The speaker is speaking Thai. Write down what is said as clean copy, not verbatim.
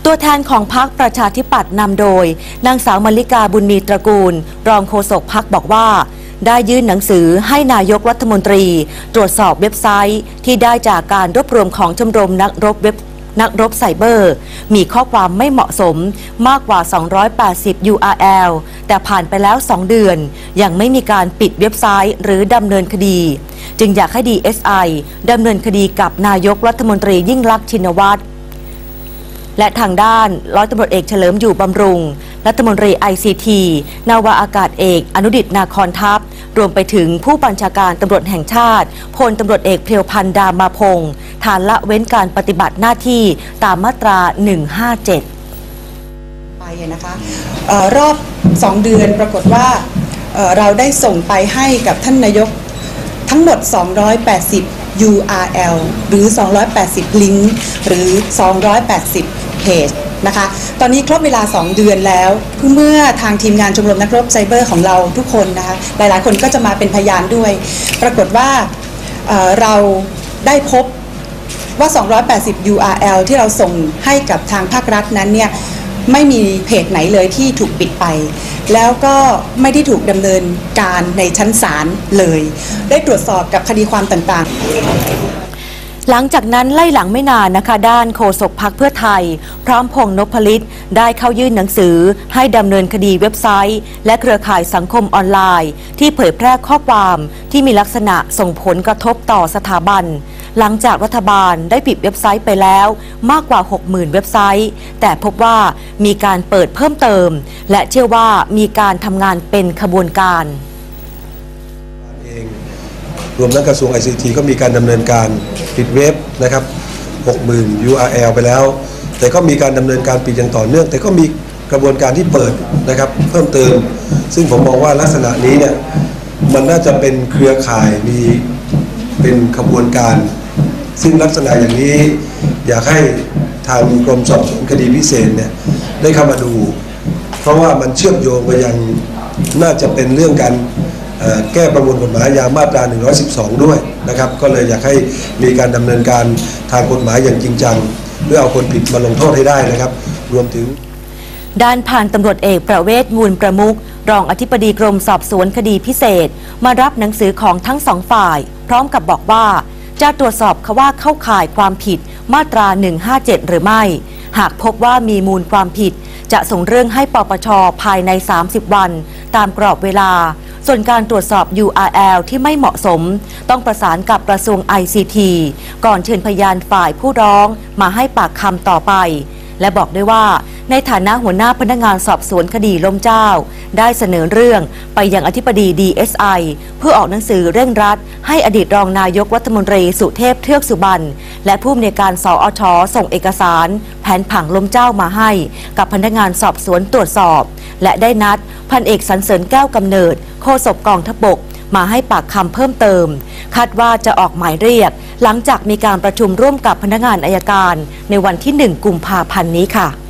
ตัวแทนของพรรคประชาธิปัตย์นำโดยนางสาวมลลิกาบุญมีตระกูลรองโฆษกพรรคบอกว่าได้ยื่นหนังสือให้นายกรัฐมนตรีตรวจสอบเว็บไซต์ที่ได้จากการรวบรวมของชมรมนักรบไซเบอร์มีข้อความไม่เหมาะสมมากกว่า280 URL แต่ผ่านไปแล้ว2 เดือนยังไม่มีการปิดเว็บไซต์หรือดำเนินคดีจึงอยากให้ DSI ดำเนินคดีกับนายกรัฐมนตรียิ่งลักษณ์ชินวัตรและทางด้านร้อยตำรวจเอกเฉลิมอยู่บำรุงรัฐมนตรี ICT นาวาอากาศเอกอนุดิษฐ์นาคอนทัพรวมไปถึงผู้บัญชาการตำรวจแห่งชาติพลตำรวจเอกเพียวพันธ์ดามาพงศ์ฐานละเว้นการปฏิบัติหน้าที่ตามมาตรา 157 ไปนะคะรอบ2 เดือนปรากฏว่าเราได้ส่งไปให้กับท่านนายกทั้งหมด280 URL หรือ280 ลิงก์หรือ280 เพจนะคะตอนนี้ครบเวลา2 เดือนแล้วเมื่อทางทีมงานชมรมนักรบไซเบอร์ของเราทุกคนนะคะหลายๆคนก็จะมาเป็นพยานด้วยปรากฏว่าเราได้พบว่า280 URL ที่เราส่งให้กับทางภาครัฐนั้นเนี่ยไม่มีเพจไหนเลยที่ถูกปิดไปแล้วก็ไม่ได้ถูกดำเนินการในชั้นศาลเลยได้ตรวจสอบกับคดีความต่างๆหลังจากนั้นไล่หลังไม่นานนะคะด้านโฆษกพรรคเพื่อไทยพร้อมพงษ์นพฤทธิ์ได้เข้ายื่นหนังสือให้ดำเนินคดีเว็บไซต์และเครือข่ายสังคมออนไลน์ที่เผยแพร่ข้อความที่มีลักษณะส่งผลกระทบต่อสถาบันหลังจากรัฐบาลได้ปิดเว็บไซต์ไปแล้วมากกว่า 60,000 เว็บไซต์แต่พบว่ามีการเปิดเพิ่มเติมและเชื่อว่ามีการทำงานเป็นขบวนการรวมทั้งกระทรวง ICT ก็มีการดำเนินการปิดเว็บนะครับ 60,000 URL ไปแล้วแต่ก็มีการดำเนินการปิดอย่างต่อเนื่องแต่ก็มีกระบวนการที่เปิดนะครับเพิ่มเติมซึ่งผมมองว่าลักษณะนี้เนี่ยมันน่าจะเป็นเครือข่ายมีเป็นขบวนการซึ่งลักษณะอย่างนี้อยากให้ทางกรมสอบสวนคดีพิเศษเนี่ยได้เข้ามาดูเพราะว่ามันเชื่อมโยงไปยังน่าจะเป็นเรื่องการแก้ประมวลกฎหมายอาญามาตรา 112 ด้วยนะครับก็เลยอยากให้มีการดำเนินการทางกฎหมายอย่างจริงจังเพื่อเอาคนผิดมาลงโทษให้ได้นะครับรวมถึงด้านพันตำรวจเอกประเวศมูลประมุขรองอธิบดีกรมสอบสวนคดีพิเศษมารับหนังสือของทั้งสองฝ่ายพร้อมกับบอกว่าจะตรวจสอบว่าเข้าข่ายความผิดมาตรา 157 หรือไม่หากพบว่ามีมูลความผิดจะส่งเรื่องให้ปปช.ภายใน30 วันตามกรอบเวลาส่วนการตรวจสอบ URL ที่ไม่เหมาะสมต้องประสานกับกระทรวง ICT ก่อนเชิญพยานฝ่ายผู้ร้องมาให้ปากคำต่อไปและบอกด้วยว่าในฐานะหัวหน้าพนักงานสอบสวนคดีล่มเจ้าได้เสนอเรื่องไปยังอธิบดี DSI เพื่อออกหนังสือเร่งรัดให้อดีตรองนายกรัฐมนตรีสุเทพเทือกสุบรรณและผู้อำนวยการสอช.ส่งเอกสารแผนผังล่มเจ้ามาให้กับพนักงานสอบสวนตรวจสอบและได้นัดพันเอกสรรเสริญแก้วกำเนิดโฆษกกองทัพบกมาให้ปากคำเพิ่มเติมคาดว่าจะออกหมายเรียกหลังจากมีการประชุมร่วมกับพนักงานอัยการในวันที่ 1 กุมภาพันธ์นี้ค่ะ